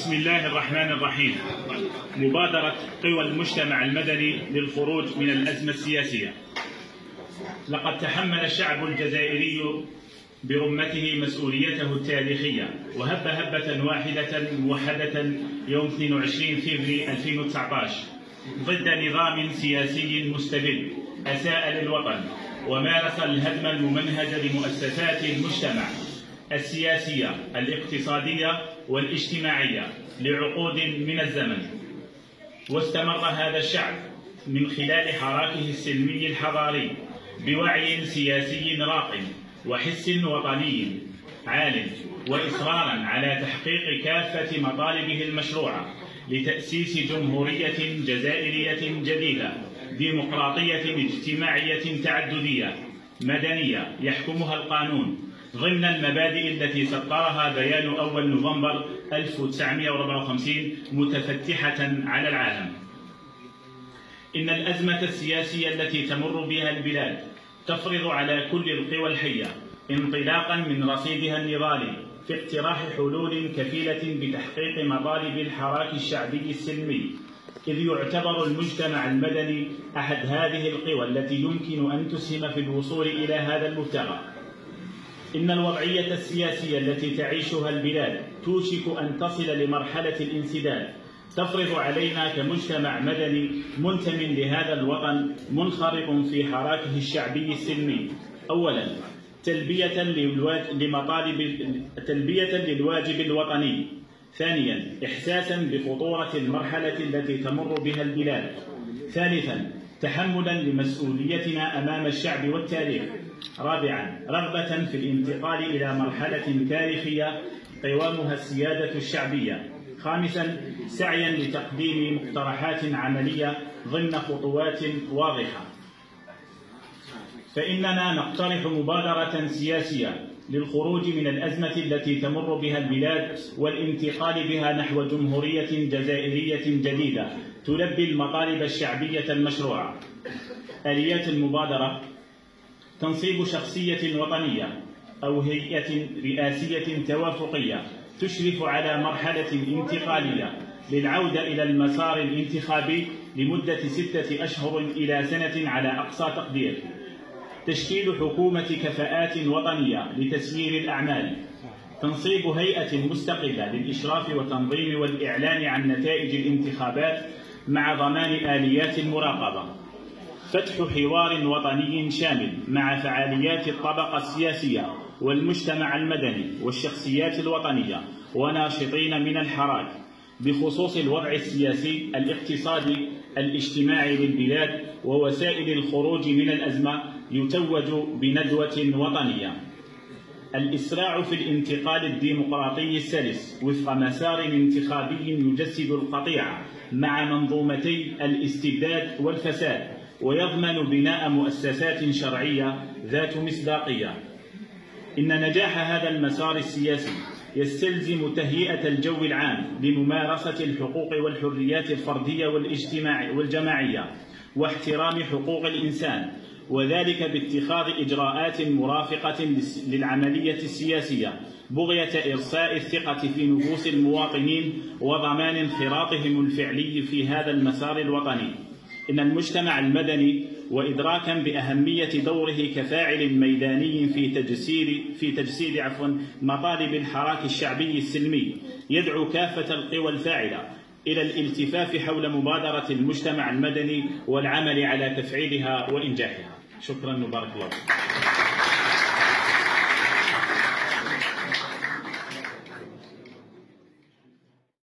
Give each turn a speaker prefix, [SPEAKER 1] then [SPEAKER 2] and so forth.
[SPEAKER 1] بسم الله الرحمن الرحيم. مبادرة قوى المجتمع المدني للخروج من الأزمة السياسية. لقد تحمل الشعب الجزائري برمته مسؤوليته التاريخية وهب هبة واحدة موحدة يوم 22 فبراير 2019 ضد نظام سياسي مستبد أساء للوطن ومارس الهدم الممنهج لمؤسسات المجتمع السياسية الاقتصادية والاجتماعية لعقود من الزمن. واستمر هذا الشعب من خلال حراكه السلمي الحضاري بوعي سياسي راق وحس وطني عال وإصرارا على تحقيق كافة مطالبه المشروعة لتأسيس جمهورية جزائرية جديدة ديمقراطية اجتماعية تعددية مدنية يحكمها القانون ضمن المبادئ التي سطرها بيان أول نوفمبر 1954 متفتحة على العالم. إن الأزمة السياسية التي تمر بها البلاد تفرض على كل القوى الحية انطلاقا من رصيدها النضالي في اقتراح حلول كفيلة بتحقيق مطالب الحراك الشعبي السلمي، إذ يعتبر المجتمع المدني أحد هذه القوى التي يمكن أن تسهم في الوصول إلى هذا المبتغى. إن الوضعية السياسية التي تعيشها البلاد توشك أن تصل لمرحلة الانسداد تفرض علينا كمجتمع مدني منتم لهذا الوطن منخرط في حراكه الشعبي السلمي أولا تلبية للواجب الوطني، ثانيا إحساسا بخطورة المرحلة التي تمر بها البلاد، ثالثا تحملا لمسؤوليتنا أمام الشعب والتاريخ، رابعا رغبة في الانتقال إلى مرحلة تاريخية قوامها السيادة الشعبية، خامسا سعيا لتقديم مقترحات عملية ضمن خطوات واضحة. فإننا نقترح مبادرة سياسية للخروج من الأزمة التي تمر بها البلاد والانتقال بها نحو جمهورية جزائرية جديدة تلبي المطالب الشعبية المشروعة. آليات المبادرة: تنصيب شخصية وطنية أو هيئة رئاسية توافقية تشرف على مرحلة انتقالية للعودة إلى المسار الانتخابي لمدة 6 أشهر إلى سنة على أقصى تقدير. تشكيل حكومة كفاءات وطنية لتسيير الأعمال. تنصيب هيئة مستقلة للإشراف والتنظيم والإعلان عن نتائج الانتخابات مع ضمان آليات المراقبة. فتح حوار وطني شامل مع فعاليات الطبقة السياسية والمجتمع المدني والشخصيات الوطنية وناشطين من الحراك بخصوص الوضع السياسي الاقتصادي الاجتماعي للبلاد ووسائل الخروج من الأزمة، يتوج بندوة وطنية. الإسراع في الانتقال الديمقراطي السلس وفق مسار انتخابي يجسد القطيعة مع منظومتي الاستبداد والفساد ويضمن بناء مؤسسات شرعية ذات مصداقية. إن نجاح هذا المسار السياسي يستلزم تهيئة الجو العام لممارسة الحقوق والحريات الفردية والجماعية واحترام حقوق الإنسان، وذلك باتخاذ إجراءات مرافقة للعملية السياسية بغية إرساء الثقة في نفوس المواطنين وضمان انخراطهم الفعلي في هذا المسار الوطني. إن المجتمع المدني وإدراكا بأهمية دوره كفاعل ميداني في تجسيد مطالب الحراك الشعبي السلمي يدعو كافة القوى الفاعلة إلى الالتفاف حول مبادرة المجتمع المدني والعمل على تفعيلها وإنجاحها. شكرا وبارك الله.